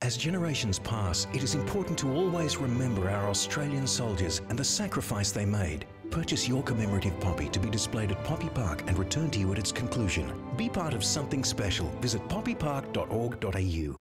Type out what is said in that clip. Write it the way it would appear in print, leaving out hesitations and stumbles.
As generations pass, it is important to always remember our Australian soldiers and the sacrifice they made. Purchase your commemorative poppy to be displayed at Poppy Park and returned to you at its conclusion. Be part of something special. Visit poppypark.org.au.